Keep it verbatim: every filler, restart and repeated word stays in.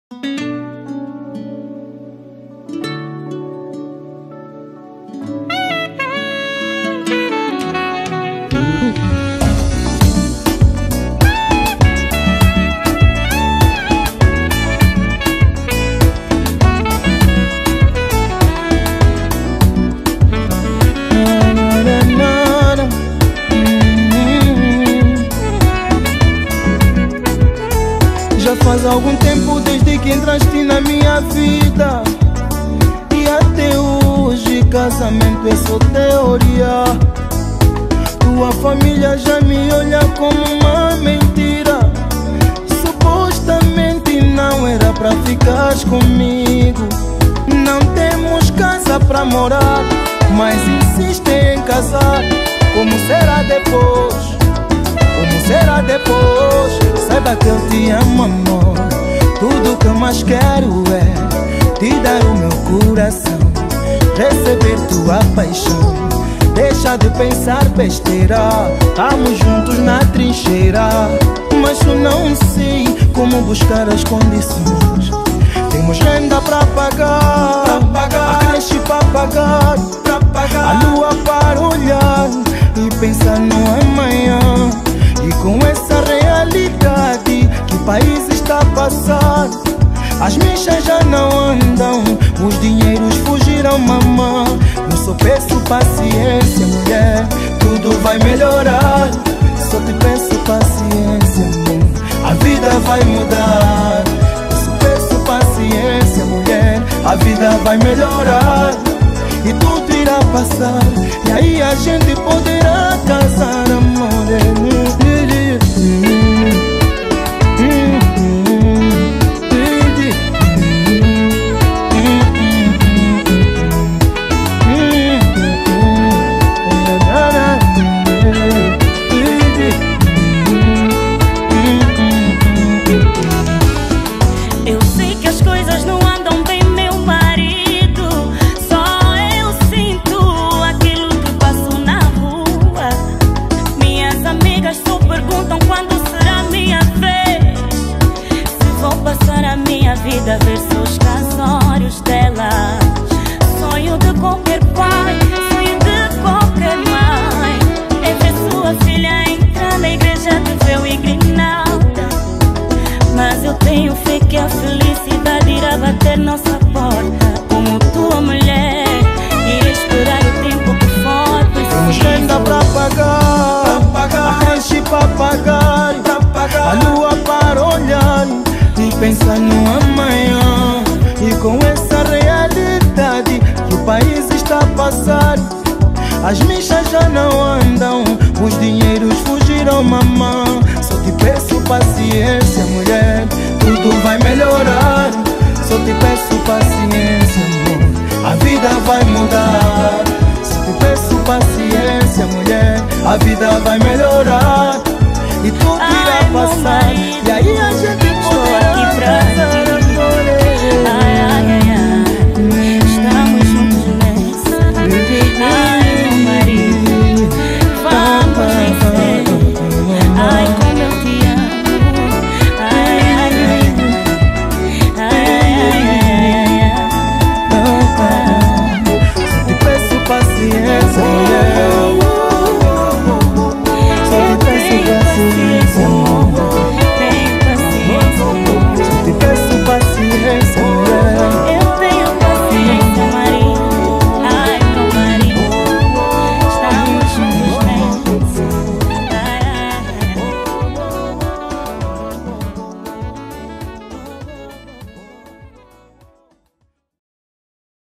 Já faz algum tempo desde que entraste na minha vida, e até hoje casamento é só teoria. Tua família já me olha como uma mentira. Supostamente não era pra ficares comigo. Não temos casa pra morar, mas insistem em casar. Como será depois? Como será depois? Saiba que eu te amo, amor. Tudo que eu mais quero é te dar o meu coração, receber tua paixão. Deixa de pensar besteira, estamos juntos na trincheira. Mas eu não sei como buscar as condições. Temos renda pra pagar, pra pagar. A creche pra pagar, pra pagar. A lua para olhar e pensar no amanhã. E com essa realidade que o país está a passar, as mechas já não andam, os dinheiros fugiram, mamã. Eu só peço paciência, mulher, tudo vai melhorar. Só te peço paciência, amor, a vida vai mudar. Eu só peço paciência, mulher, a vida vai melhorar. E tudo irá passar, e aí a gente poderá casar, amor. Eu sei que as coisas não andam bem, meu marido. Só eu sinto aquilo que passo na rua. Minhas amigas só perguntam quando será minha vez. Se vou passar a minha vida a ver só os casórios delas. Sonho de qualquer pai, sonho de qualquer mãe é ver sua filha entrar na igreja de véu e grinalda. Mas eu tenho fé que a felicidade irá bater nossa porta. Como tua mulher, irei esperar o tempo que for preciso. Temos renda pra pagar, pra pagar. A creche pra pagar, pra pagar. A lua para olhar e pensar no amanhã. E com essa realidade que o país está a passar, as mechas já não andam, os dinheiros fugiram, mamã. Só te peço paciência, mulher, tudo vai melhorar. Só te peço paciência, amor, a vida vai mudar. Só te peço paciência, mulher, a vida vai melhorar.